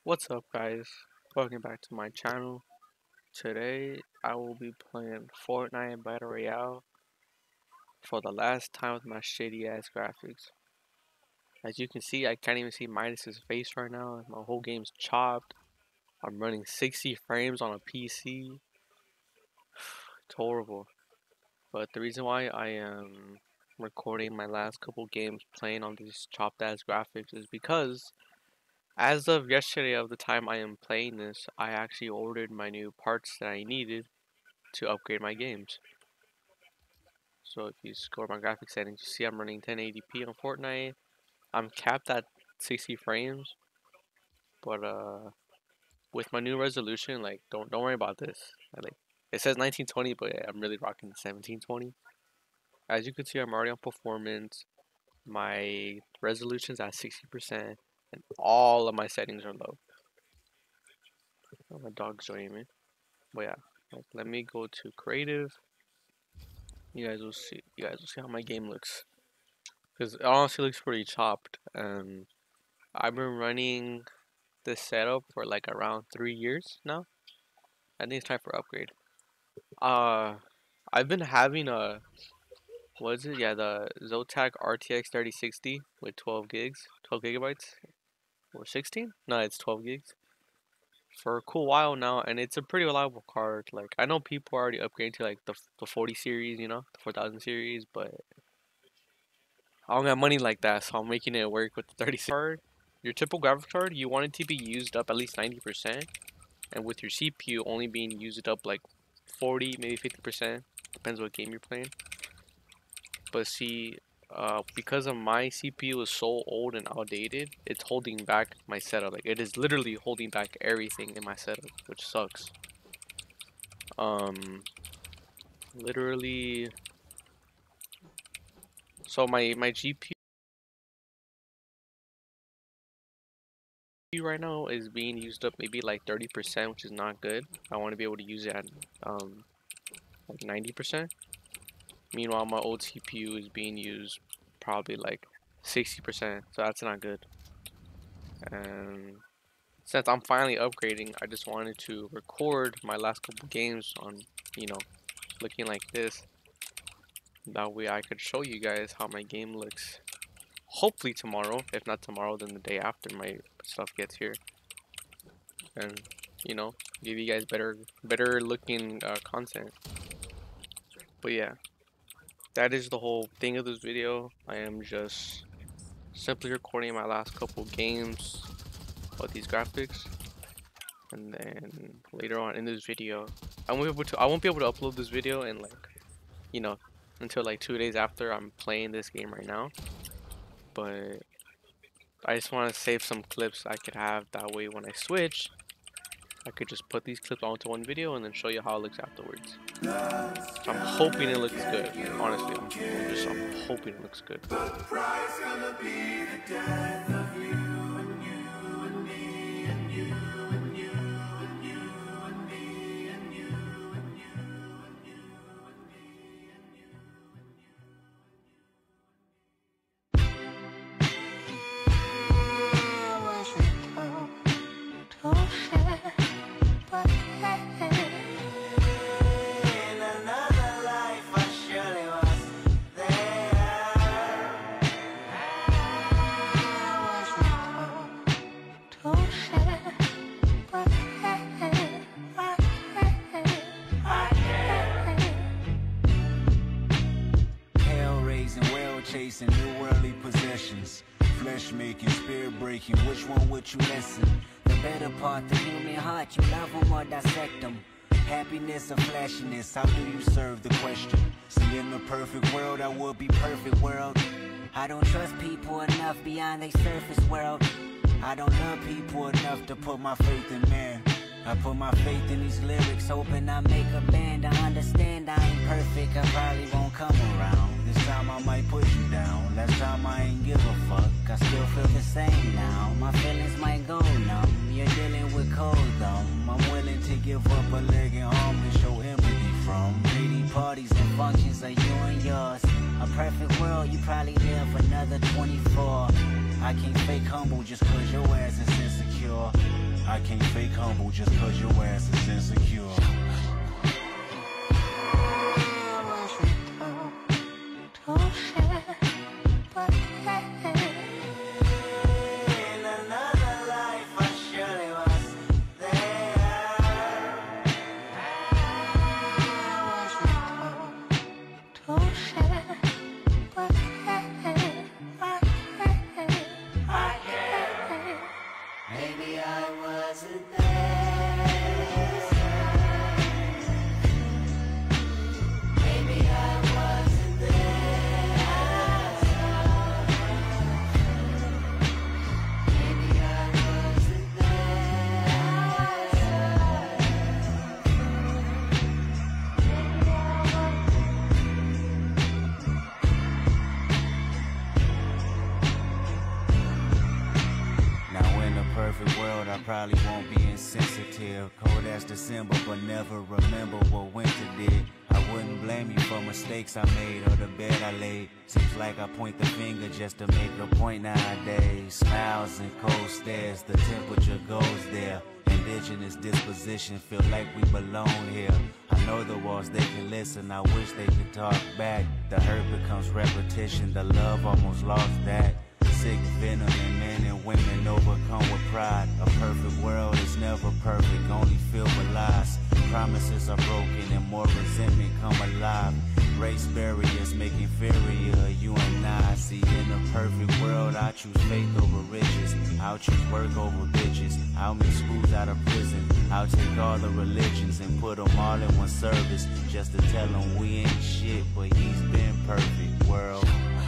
What's up, guys? Welcome back to my channel. Today I will be playing Fortnite Battle Royale for the last time with my shitty ass graphics. As you can see, I can't even see Midas's face right now. My whole game's chopped. I'm running 60 frames on a PC. It's horrible. But the reason why I am recording my last couple games playing on these chopped ass graphics is because as of yesterday of the time I am playing this, I actually ordered my new parts that I needed to upgrade my games. So if you score my graphics settings, you see I'm running 1080p on Fortnite. I'm capped at 60 frames, but with my new resolution, like don't worry about this. It says 1920, but I'm really rocking 1720. As you can see, I'm already on performance. My resolution's at 60%, and all of my settings are low. Oh, my dog's joining me. But yeah, let me go to creative. You guys will see. You guys will see how my game looks. Because it honestly looks pretty chopped. I've been running this setup for like around 3 years now. I think it's time for upgrade. Uh, I've been having what is it? Yeah, the Zotac RTX 3060 with 12 gigs, 12 gigabytes, or 16? No, it's 12 gigs for a cool while now, and it's a pretty reliable card. Like I know people are already upgrading to like the 40 series, the 4000 series, but I don't got money like that, so I'm making it work with the 30 card. Your typical graphics card, you want it to be used up at least 90%, and with your CPU only being used up like 40, maybe 50%, depends what game you're playing. But see, because of my CPU is so old and outdated, it's holding back my setup. Like it is literally holding back everything in my setup, which sucks. Literally. So my GPU right now is being used up maybe like 30%, which is not good. I want to be able to use it at like 90%. Meanwhile, my old CPU is being used probably like 60%, so that's not good. And since I'm finally upgrading, I just wanted to record my last couple games on, you know, looking like this. That way I could show you guys how my game looks. Hopefully tomorrow. If not tomorrow, then the day after my stuff gets here. And, give you guys better looking content. But yeah, that is the whole thing of this video. I am just simply recording my last couple games with these graphics, and then later on in this video, I won't be able to upload this video in until like 2 days after I'm playing this game right now. But I just want to save some clips I could have, that way when I switch, I could just put these clips onto one video and then show you how it looks afterwards. So I'm hoping it looks good. Honestly, I'm hoping it looks good. Chasing new worldly possessions, flesh making, spirit breaking. Which one would you listen? The better part, the human heart. You love them or dissect them. Happiness or flashiness? How do you serve the question? See, in the perfect world, I would be perfect world. I don't trust people enough beyond their surface world. I don't love people enough to put my faith in man. I put my faith in these lyrics, hoping I make a band. I understand I ain't perfect, I probably won't come around. This time I might put you down. Last time I ain't give a fuck, I still feel the same now. My feelings might go numb, you're dealing with cold thumb. I'm willing to give up a leg and arm to show empathy from. Lady parties and functions are you and yours. A perfect world, you probably live another 24. I can't fake humble just cause your ass is insecure. I can't fake humble just cause your ass is insecure. Probably won't be insensitive. Cold as December, but never remember what winter did. I wouldn't blame you for mistakes I made or the bed I laid. Seems like I point the finger just to make a point nowadays. Smiles and cold stares, the temperature goes there. Indigenous disposition, feel like we belong here. I know the walls, they can listen, I wish they could talk back. The hurt becomes repetition, the love almost lost that. Sick venom in men and women overcome with pride. A perfect world is never perfect, only filled with lies. Promises are broken and more resentment come alive. Race barriers make inferior you and I. See, in a perfect world I choose faith over riches. I'll choose work over bitches. I'll make schools out of prison. I'll take all the religions and put them all in one service, just to tell them we ain't shit, but he's been perfect, world.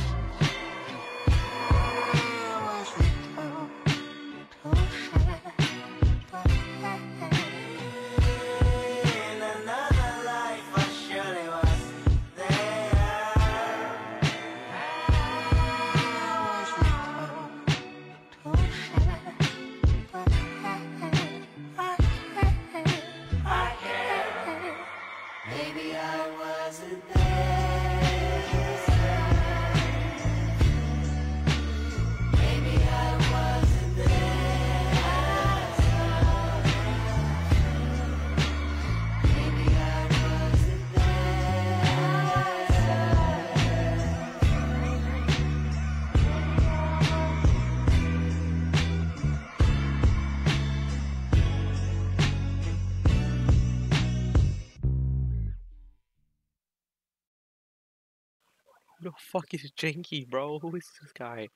Who the fuck is Janky, bro? Who is this guy?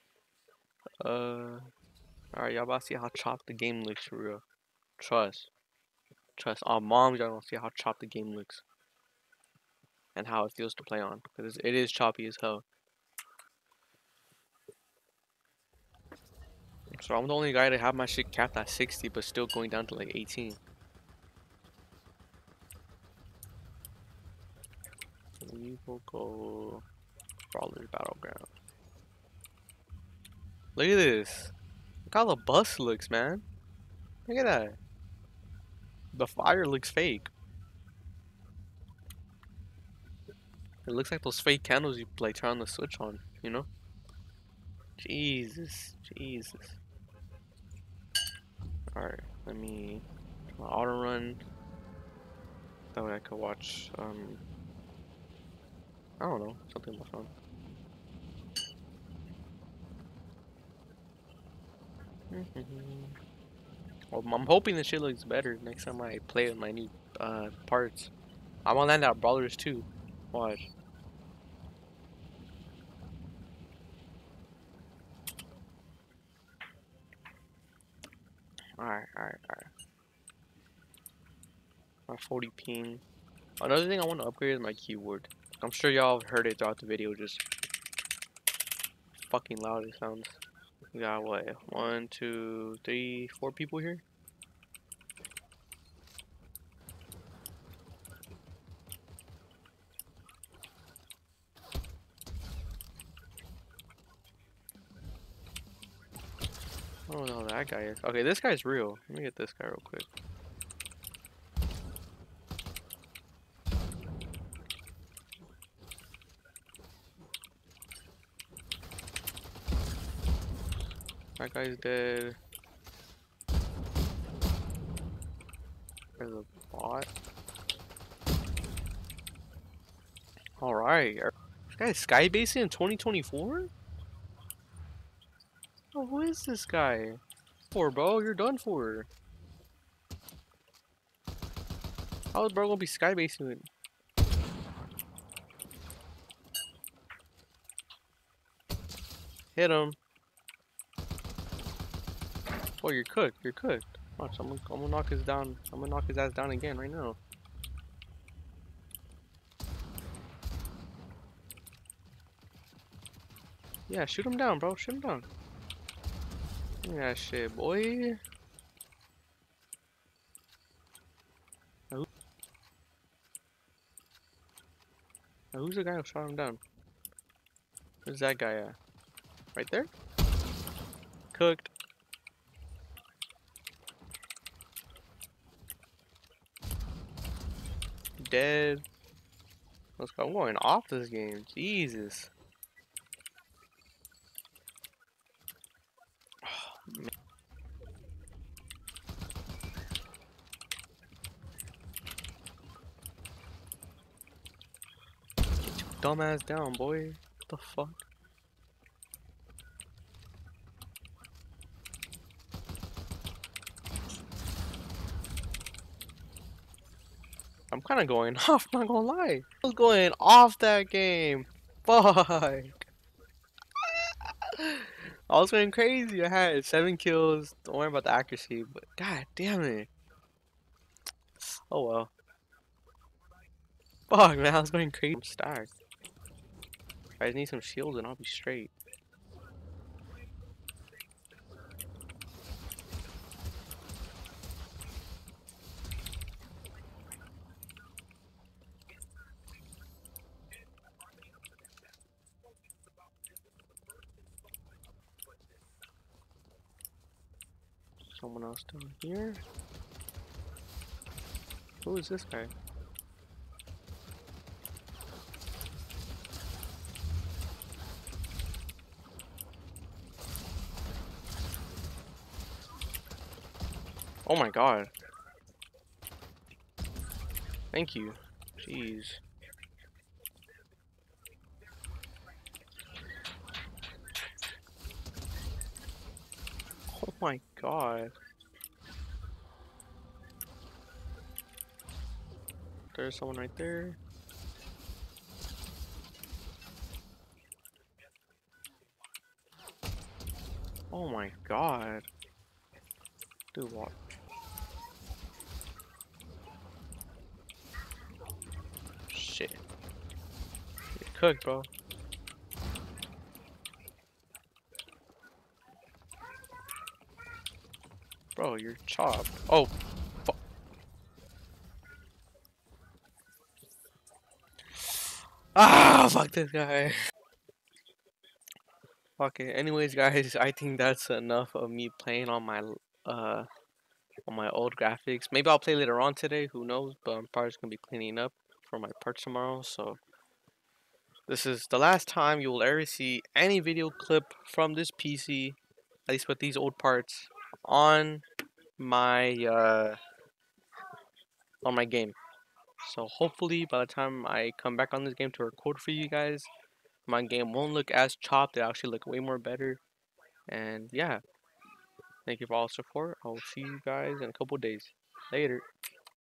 Alright, y'all about to see how chopped the game looks for real. Trust. Trust. On moms, y'all gonna see how chopped the game looks. And how it feels to play on. Because it is choppy as hell. So I'm the only guy to have my shit capped at 60, but still going down to like 18. We will go Brawler's Battleground. Look at this. Look how the bus looks, man. Look at that. The fire looks fake. It looks like those fake candles you like turn the switch on, you know? Jesus. Jesus. Alright, let me auto run. That way I could watch, I don't know, something on my phone. Well, I'm hoping the shit looks better next time I play with my new parts. I'm gonna land out Brawlers too. Watch. Alright. My 40 ping. Another thing I want to upgrade is my keyboard. I'm sure y'all have heard it throughout the video, just fucking loud it sounds. We got what? 1, 2, 3, 4 people here? I don't know who that guy is. Okay, this guy's real. Let me get this guy real quick. That guy's dead. There's a bot. Alright. This guy's skybasing in 2024? Oh, who is this guy? For bro, you're done for. How is bro gonna be skybasing? Hit him. Oh, you're cooked. You're cooked. Watch, I'm gonna knock his down. I'm gonna knock his ass down again right now. Yeah, shoot him down, bro. Shoot him down. Yeah, shit, boy. Now, who's the guy who shot him down? Where's that guy at? Right there? Cooked. Dead. Let's go. I'm going off this game. Jesus. Dumbass down, boy. What the fuck? I'm kind of going off, not gonna lie. I was going off that game. Fuck. I was going crazy. I had 7 kills. Don't worry about the accuracy, but god damn it. Oh well. Fuck, man. I was going crazy. I'm stacked. I just need some shields and I'll be straight. Someone else down here. Who is this guy? Oh my god. Thank you. Jeez. Oh my god. There's someone right there. Oh my god. Dude, what? Shit. You're cooked, bro. Bro, you're chopped. Oh, fuck. Ah, fuck this guy. Okay, anyways, guys, I think that's enough of me playing uh on my old graphics. Maybe I'll play later on today, who knows, but I'm probably just gonna be cleaning up for my parts tomorrow, so this is the last time you will ever see any video clip from this PC, at least with these old parts, on my game. So hopefully by the time I come back on this game to record for you guys, my game won't look as chopped. It'll actually look way more better. And yeah, thank you for all the support. I'll see you guys in a couple days. Later.